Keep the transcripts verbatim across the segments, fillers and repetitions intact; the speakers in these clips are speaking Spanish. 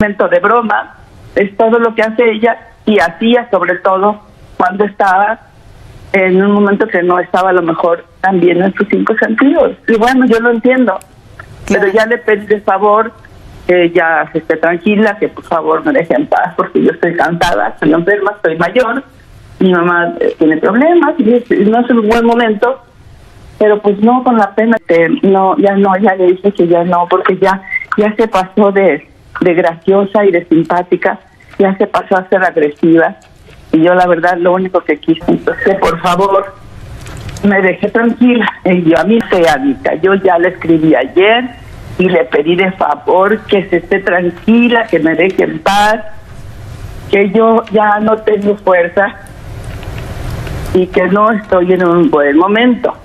momento de broma, es todo lo que hace ella y hacía, sobre todo cuando estaba en un momento que no estaba a lo mejor tan bien en sus cinco sentidos. Y bueno, yo lo entiendo, claro. Pero ya le pedí de favor que ya se esté tranquila, que por favor me deje en paz, porque yo estoy cansada, estoy enferma, estoy mayor, mi mamá eh, tiene problemas, y es, no es un buen momento, pero pues no, con la pena, que no, ya no, ya le dije que ya no, porque ya, ya se pasó de, de graciosa y de simpática, ya se pasó a ser agresiva, y yo la verdad lo único que quise, entonces que por favor me deje tranquila. Y yo a mí se Anita, yo ya le escribí ayer y le pedí de favor que se esté tranquila, que me deje en paz, que yo ya no tengo fuerza y que no estoy en un buen momento.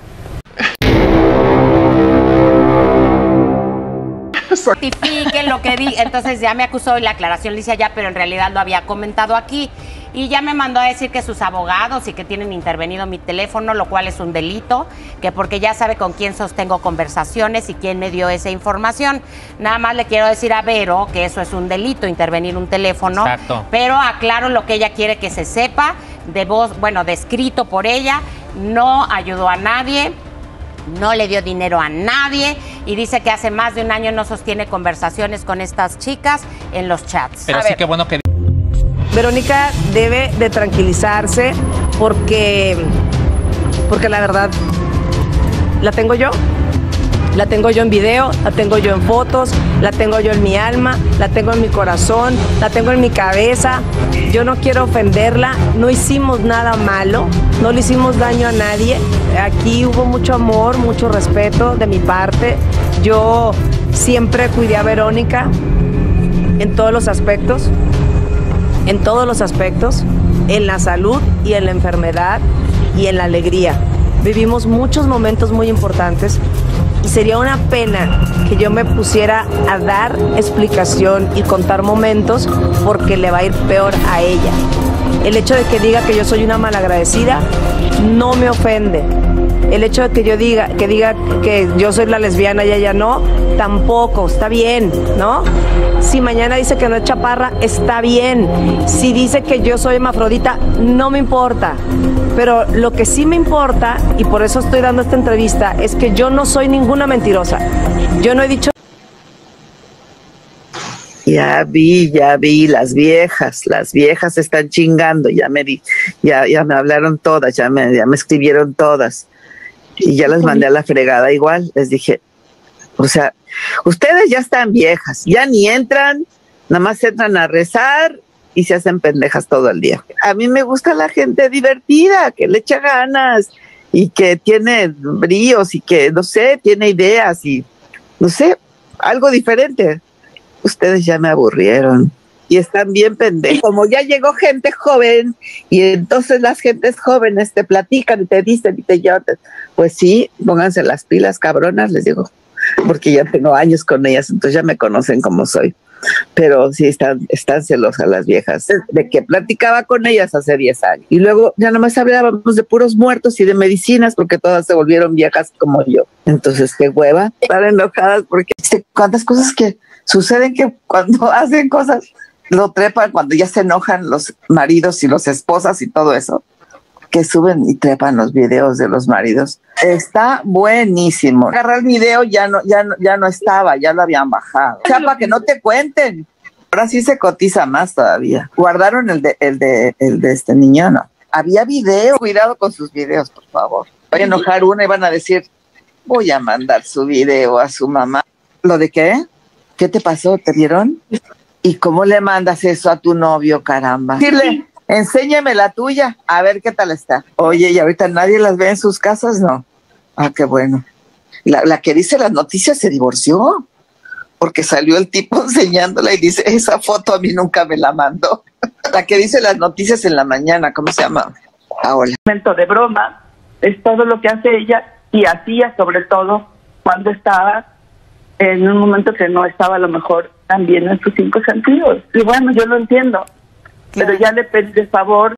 Certifiquen lo que di. Entonces ya me acusó y la aclaración le hice allá, pero en realidad lo había comentado aquí. Y ya me mandó a decir que sus abogados y que tienen intervenido mi teléfono, lo cual es un delito, que porque ya sabe con quién sostengo conversaciones y quién me dio esa información. Nada más le quiero decir a Vero que eso es un delito, intervenir un teléfono. Exacto. Pero aclaro lo que ella quiere que se sepa, de voz, bueno, descrito por ella, no ayudó a nadie, no le dio dinero a nadie y dice que hace más de un año no sostiene conversaciones con estas chicas en los chats. Pero a sí ver. que bueno que... Verónica debe de tranquilizarse porque, porque la verdad la tengo yo. La tengo yo en video, la tengo yo en fotos, la tengo yo en mi alma, la tengo en mi corazón, la tengo en mi cabeza. Yo no quiero ofenderla, no hicimos nada malo, no le hicimos daño a nadie. Aquí hubo mucho amor, mucho respeto de mi parte. Yo siempre cuidé a Verónica en todos los aspectos, en todos los aspectos, en la salud y en la enfermedad y en la alegría. Vivimos muchos momentos muy importantes. Y sería una pena que yo me pusiera a dar explicación y contar momentos porque le va a ir peor a ella. El hecho de que diga que yo soy una malagradecida no me ofende. El hecho de que yo diga que diga que yo soy la lesbiana y ella no, tampoco, está bien, ¿no? Si mañana dice que no es chaparra, está bien. Si dice que yo soy hermafrodita, no me importa. Pero lo que sí me importa, y por eso estoy dando esta entrevista, es que yo no soy ninguna mentirosa. Yo no he dicho... Ya vi, ya vi, las viejas, las viejas están chingando, ya me di, ya, ya me hablaron todas, ya me, ya me escribieron todas. Y ya las mandé a la fregada igual, les dije, o sea, ustedes ya están viejas, ya ni entran, nada más entran a rezar y se hacen pendejas todo el día. A mí me gusta la gente divertida, que le echa ganas y que tiene bríos y que, no sé, tiene ideas y, no sé, algo diferente. Ustedes ya me aburrieron y están bien pendejos. Como ya llegó gente joven y entonces las gentes jóvenes te platican y te dicen y te llevan, pues sí, pónganse las pilas, cabronas, les digo, porque ya tengo años con ellas, entonces ya me conocen como soy. Pero sí están, están celosas las viejas, de que platicaba con ellas hace diez años. Y luego ya nomás hablábamos de puros muertos y de medicinas porque todas se volvieron viejas como yo. Entonces, qué hueva, estar enojadas porque cuántas cosas que suceden que cuando hacen cosas lo trepan, cuando ya se enojan los maridos y las esposas y todo eso, que suben y trepan los videos de los maridos. Está buenísimo. Agarrar el video ya no, ya no, ya no estaba, ya lo habían bajado. O sea, para que no te cuenten. Ahora sí se cotiza más todavía. Guardaron el de, el de, el de este niño, ¿no? Había video. Cuidado con sus videos, por favor. Voy a enojar una y van a decir, voy a mandar su video a su mamá. ¿Lo de qué? ¿Qué te pasó? ¿Te vieron? ¿Y cómo le mandas eso a tu novio, caramba? Dile, enséñame la tuya, a ver qué tal está. Oye, ¿y ahorita nadie las ve en sus casas? No. Ah, qué bueno. La, la que dice las noticias se divorció, porque salió el tipo enseñándola y dice, esa foto a mí nunca me la mandó. La que dice las noticias en la mañana, ¿cómo se llama? Ahora. Momento de broma, es todo lo que hace ella y hacía, sobre todo cuando estaba en un momento que no estaba a lo mejor tan bien en sus cinco sentidos. Y bueno, yo lo entiendo, claro. Pero ya le pedí de favor